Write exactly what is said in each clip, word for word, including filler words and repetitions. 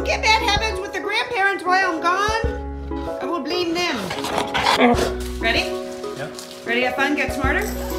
don't get bad habits with the grandparents while I'm gone, I will blame them. Ready? Yep. Ready to have fun, get smarter?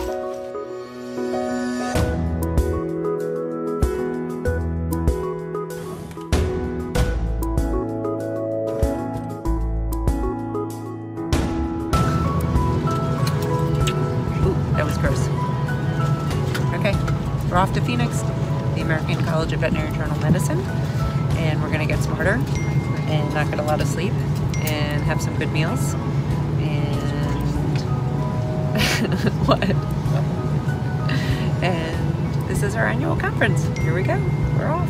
Ooh, that was gross. Okay, we're off to Phoenix, the American College of Veterinary Internal Medicine, and we're gonna get smarter and not get a lot of sleep and have some good meals. And what? And this is our annual conference. Here we go. We're off.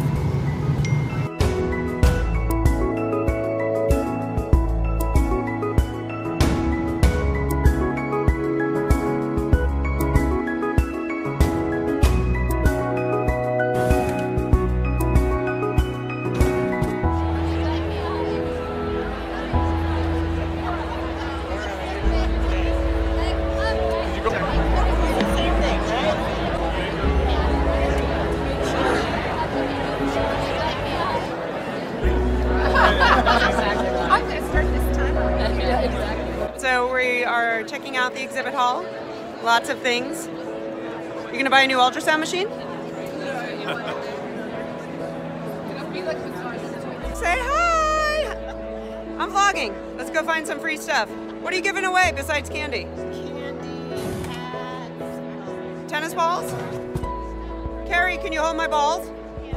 So we are checking out the exhibit hall. Lots of things. You're gonna buy a new ultrasound machine? Say hi! I'm vlogging. Let's go find some free stuff. What are you giving away besides candy? Candy, hats. Tennis balls? Carrie, can you hold my balls?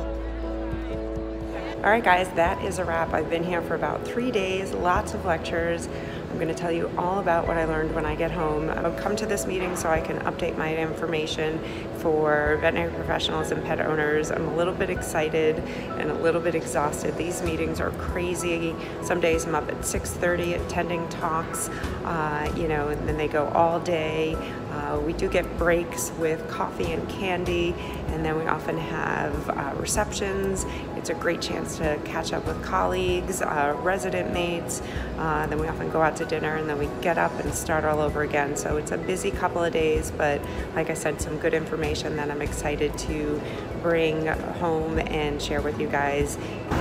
All right, guys, that is a wrap. I've been here for about three days, lots of lectures. I'm going to tell you all about what I learned when I get home. I'll come to this meeting so I can update my information for veterinary professionals and pet owners. I'm a little bit excited and a little bit exhausted. These meetings are crazy. Some days I'm up at six thirty attending talks, uh, you know, and then they go all day. Uh, we do get breaks with coffee and candy, and then we often have uh, receptions. It's a great chance to catch up with colleagues, uh, resident mates. Uh, then we often go out to dinner, and then we get up and start all over again. So it's a busy couple of days, but like I said, some good information that I'm excited to bring home and share with you guys.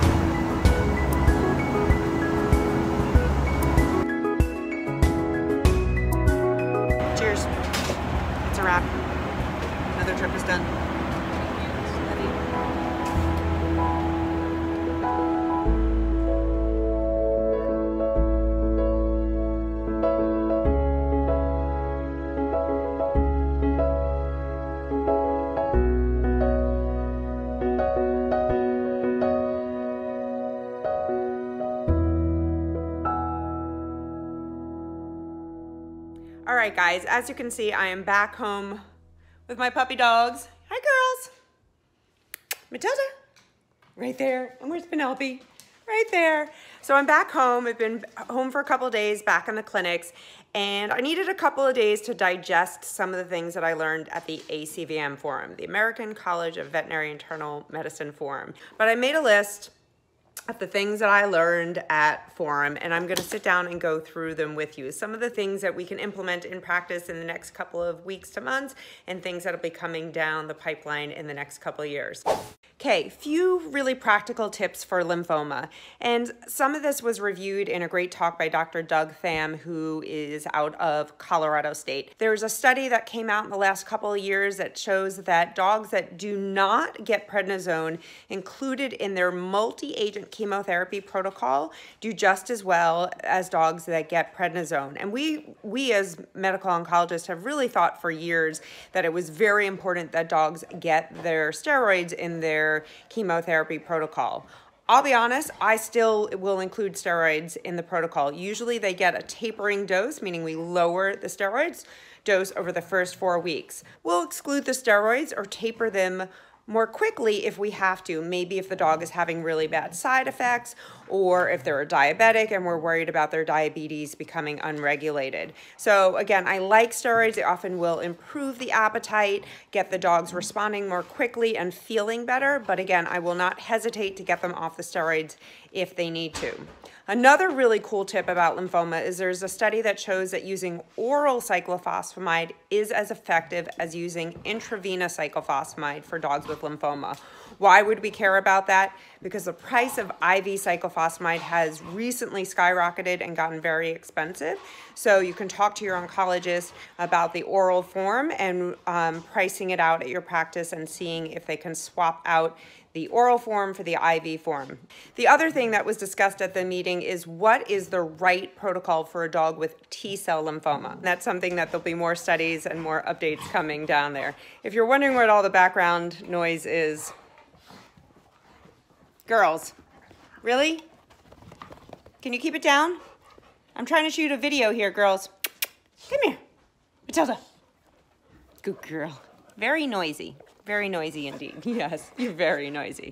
Cheers. It's a wrap. Another trip is done. All right, guys, as you can see, I am back home with my puppy dogs. Hi, girls. Matilda, right there. And where's Penelope? Right there. So I'm back home. I've been home for a couple of days, back in the clinics, and I needed a couple of days to digest some of the things that I learned at the A C V I M Forum, the American College of Veterinary Internal Medicine Forum. But I made a list of the things that I learned at Forum, and I'm going to sit down and go through them with you. Some of the things that we can implement in practice in the next couple of weeks to months, and things that'll be coming down the pipeline in the next couple of years. Okay, few really practical tips for lymphoma, and some of this was reviewed in a great talk by Doctor Doug Pham, who is out of Colorado State. There's a study that came out in the last couple of years that shows that dogs that do not get prednisone included in their multi-agent chemotherapy protocol do just as well as dogs that get prednisone. And we, we as medical oncologists have really thought for years that it was very important that dogs get their steroids in their chemotherapy protocol. I'll be honest, I still will include steroids in the protocol. Usually they get a tapering dose, meaning we lower the steroids dose over the first four weeks. We'll exclude the steroids or taper them more quickly if we have to. Maybe if the dog is having really bad side effects, or if they're a diabetic and we're worried about their diabetes becoming unregulated. So again, I like steroids. They often will improve the appetite, get the dogs responding more quickly and feeling better. But again, I will not hesitate to get them off the steroids if they need to. Another really cool tip about lymphoma is there's a study that shows that using oral cyclophosphamide is as effective as using intravenous cyclophosphamide for dogs with with lymphoma. Why would we care about that? Because the price of I V cyclophosphamide has recently skyrocketed and gotten very expensive. So you can talk to your oncologist about the oral form and um, pricing it out at your practice and seeing if they can swap out the oral form for the I V form. The other thing that was discussed at the meeting is what is the right protocol for a dog with T-cell lymphoma. That's something that there'll be more studies and more updates coming down there. If you're wondering what all the background noise is, girls, really? Can you keep it down? I'm trying to shoot a video here, girls. Come here, Matilda. Good girl. Very noisy. Very noisy indeed. Yes, you're very noisy.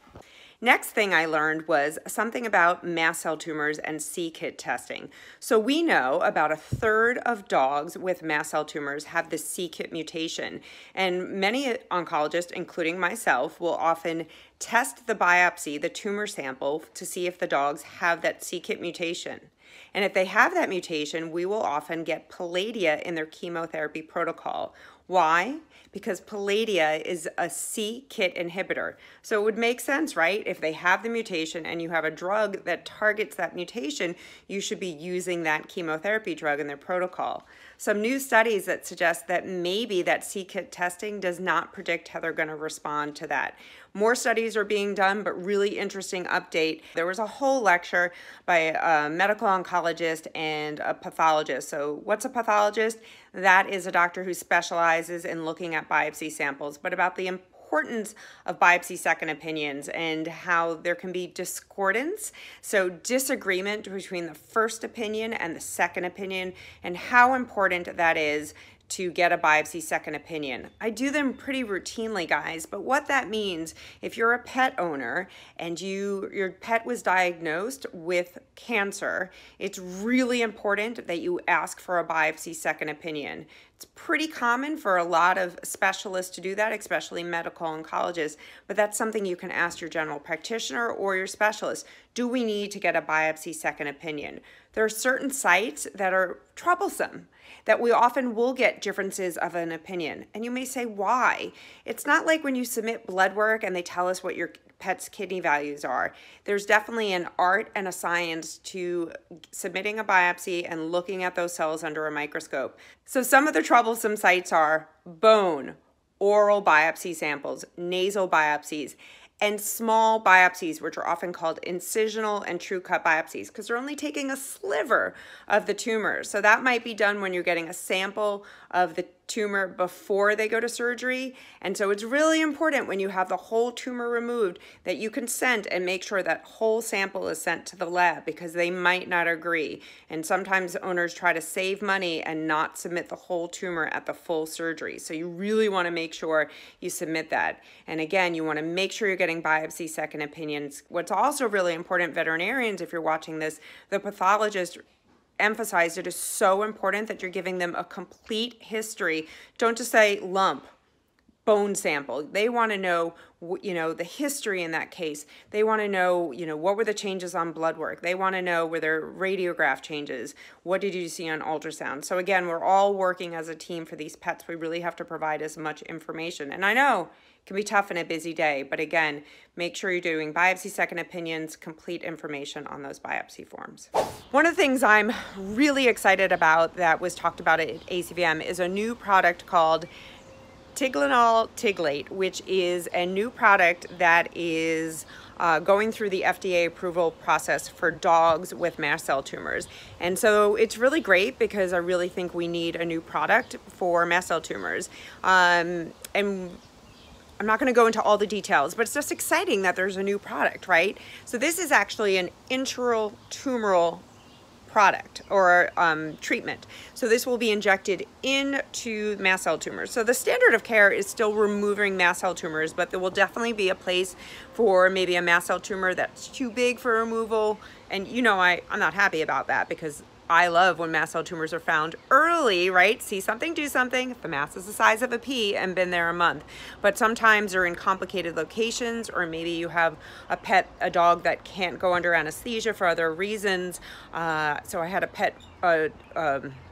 Next thing I learned was something about mast cell tumors and c-Kit testing. So we know about a third of dogs with mast cell tumors have the c-Kit mutation. And many oncologists, including myself, will often test the biopsy, the tumor sample, to see if the dogs have that c-Kit mutation. And if they have that mutation, we will often get Palladia in their chemotherapy protocol. Why? Because Palladia is a c-Kit inhibitor. So it would make sense, right? If they have the mutation and you have a drug that targets that mutation, you should be using that chemotherapy drug in their protocol. Some new studies that suggest that maybe that c-Kit testing does not predict how they're going to respond to that. More studies are being done, but really interesting update. There was a whole lecture by a medical oncologist and a pathologist. So what's a pathologist? That is a doctor who specializes in looking at biopsy samples, but about the importance of biopsy second opinions and how there can be discordance, so disagreement between the first opinion and the second opinion, and how important that is to get a biopsy second opinion. I do them pretty routinely, guys, but what that means, if you're a pet owner and you your pet was diagnosed with cancer, it's really important that you ask for a biopsy second opinion. It's pretty common for a lot of specialists to do that, especially medical oncologists, but that's something you can ask your general practitioner or your specialist. Do we need to get a biopsy second opinion? There are certain sites that are troublesome, that we often will get differences of an opinion. And you may say, why? It's not like when you submit blood work and they tell us what your pet's kidney values are. There's definitely an art and a science to submitting a biopsy and looking at those cells under a microscope. So some of the troublesome sites are bone, oral biopsy samples, nasal biopsies, and small biopsies, which are often called incisional and true cut biopsies, because they're only taking a sliver of the tumor. So that might be done when you're getting a sample of the tumor before they go to surgery. And so it's really important when you have the whole tumor removed that you consent and make sure that whole sample is sent to the lab, because they might not agree. And sometimes owners try to save money and not submit the whole tumor at the full surgery. So you really want to make sure you submit that. And again, you want to make sure you're getting biopsy second opinions. What's also really important, veterinarians, if you're watching this, the pathologist emphasized it is so important that you're giving them a complete history. Don't just say lump, bone sample. They want to know, you know, the history in that case. They want to know, you know, what were the changes on blood work? They want to know were there radiograph changes? What did you see on ultrasound? So again, we're all working as a team for these pets. We really have to provide as much information. And I know it can be tough in a busy day, but again, make sure you're doing biopsy second opinions, complete information on those biopsy forms. One of the things I'm really excited about that was talked about at A C V M is a new product called tigilanol tiglate, which is a new product that is uh, going through the F D A approval process for dogs with mast cell tumors. And so it's really great because I really think we need a new product for mast cell tumors. Um, and I'm not going to go into all the details, but it's just exciting that there's a new product, right? So this is actually an intraoral tumoral product or um, treatment. So this will be injected into mast cell tumors. So the standard of care is still removing mast cell tumors, but there will definitely be a place for maybe a mast cell tumor that's too big for removal. And you know, I, I'm not happy about that because I love when mast cell tumors are found early, right? See something, do something. If the mass is the size of a pea and been there a month. But sometimes they're in complicated locations, or maybe you have a pet, a dog that can't go under anesthesia for other reasons. Uh, so I had a pet, uh, um,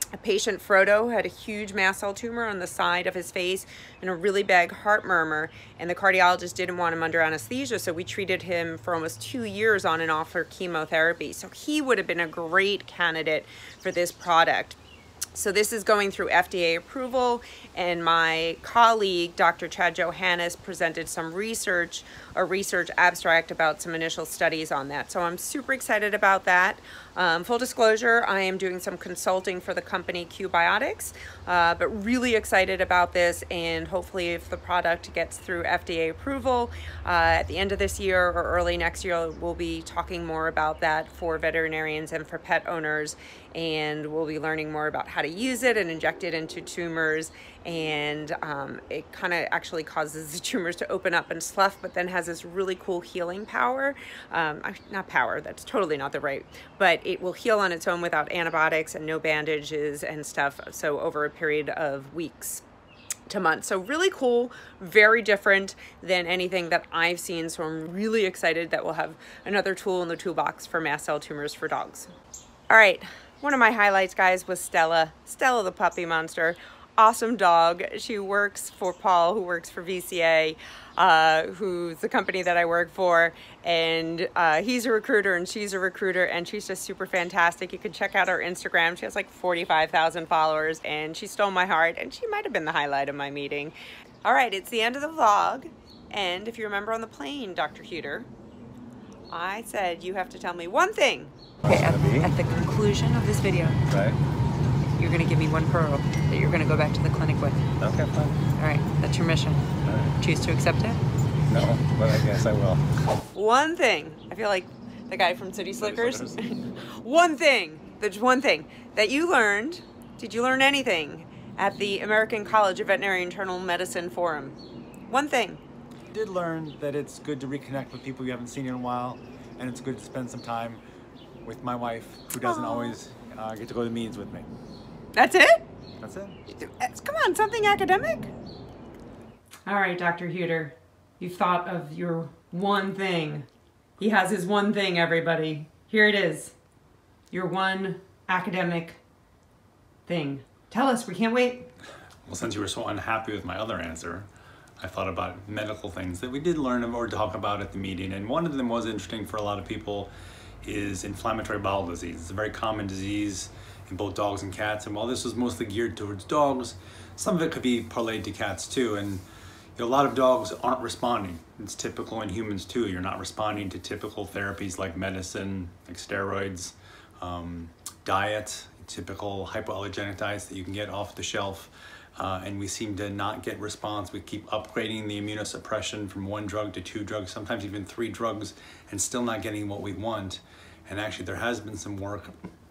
A patient, Frodo, had a huge mast cell tumor on the side of his face and a really bad heart murmur, and the cardiologist didn't want him under anesthesia, so we treated him for almost two years on and off for chemotherapy. So he would have been a great candidate for this product. So this is going through F D A approval, and my colleague, Doctor Chad Johannes, presented some research, a research abstract about some initial studies on that. So I'm super excited about that. Um, full disclosure, I am doing some consulting for the company Biopsy, uh, but really excited about this, and hopefully if the product gets through F D A approval uh, at the end of this year or early next year, we'll be talking more about that for veterinarians and for pet owners, and we'll be learning more about how to use it and inject it into tumors. And um, it kind of actually causes the tumors to open up and slough, but then has this really cool healing power. Um, not power, that's totally not the right, but it will heal on its own without antibiotics and no bandages and stuff, so over a period of weeks to months. So really cool, very different than anything that I've seen, so I'm really excited that we'll have another tool in the toolbox for mast cell tumors for dogs. All right, one of my highlights, guys, was Stella. Stella the puppy monster. Awesome dog. She works for Paul, who works for V C A, uh, who's the company that I work for, and uh, he's a recruiter and she's a recruiter, and she's just super fantastic. You can check out her Instagram. She has like forty-five thousand followers, and she stole my heart, and she might have been the highlight of my meeting. All right, it's the end of the vlog, and if you remember on the plane, Doctor Huter, I said you have to tell me one thing. Okay, at, at the conclusion of this video, right, you're gonna give me one pearl that you're gonna go back to the clinic with. Okay, fine. All right, that's your mission. All right. Choose to accept it? No, but I guess I will. One thing, I feel like the guy from City Slickers. City Slickers. One thing, there's one thing that you learned. Did you learn anything at the American College of Veterinary Internal Medicine Forum? One thing. I did learn that it's good to reconnect with people you haven't seen in a while, and it's good to spend some time with my wife, who doesn't Aww. always uh, get to go to meetings with me. That's it? That's it. Come on, something academic. All right, Doctor Huter, you've thought of your one thing. He has his one thing, everybody. Here it is. Your one academic thing. Tell us, we can't wait. Well, since you were so unhappy with my other answer, I thought about medical things that we did learn or talk about at the meeting, and one of them was interesting for a lot of people is inflammatory bowel disease. It's a very common disease in both dogs and cats, and while this was mostly geared towards dogs, some of it could be parlayed to cats too, and you know, a lot of dogs aren't responding. It's typical in humans too. You're not responding to typical therapies like medicine, like steroids, um, diet, typical hypoallergenic diets that you can get off the shelf. Uh, and we seem to not get response. We keep upgrading the immunosuppression from one drug to two drugs, sometimes even three drugs, and still not getting what we want. And actually there has been some work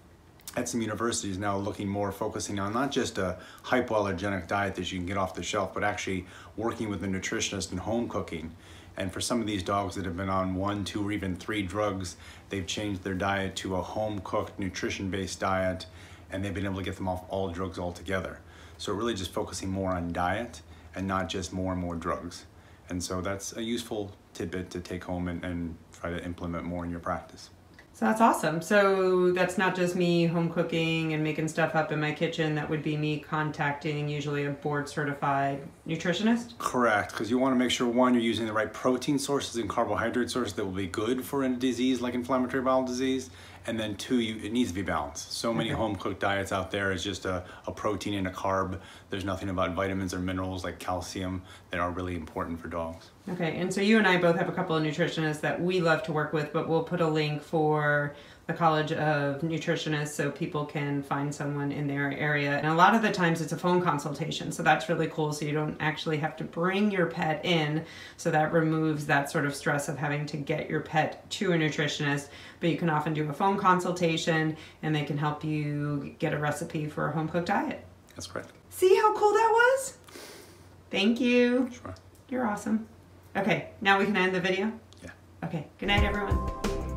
at some universities now looking more, focusing on not just a hypoallergenic diet that you can get off the shelf, but actually working with a nutritionist and home cooking. And for some of these dogs that have been on one, two, or even three drugs, they've changed their diet to a home-cooked, nutrition-based diet, and they've been able to get them off all drugs altogether. So really just focusing more on diet and not just more and more drugs. And so that's a useful tidbit to take home and, and try to implement more in your practice. So that's awesome. So that's not just me home cooking and making stuff up in my kitchen. That would be me contacting usually a board certified nutritionist? Correct, because you want to make sure, one, you're using the right protein sources and carbohydrate sources that will be good for a disease like inflammatory bowel disease. And then two, you, it needs to be balanced. So many okay. home-cooked diets out there is just a, a protein and a carb. There's nothing about vitamins or minerals like calcium that are really important for dogs. Okay, and so you and I both have a couple of nutritionists that we love to work with, but we'll put a link for the College of Nutritionists so people can find someone in their area. And a lot of the times it's a phone consultation, so that's really cool, so you don't actually have to bring your pet in, so that removes that sort of stress of having to get your pet to a nutritionist. But you can often do a phone consultation and they can help you get a recipe for a home-cooked diet. That's correct. See how cool that was? Thank you. Sure. You're awesome. Okay, now we can end the video? Yeah. Okay, good night everyone.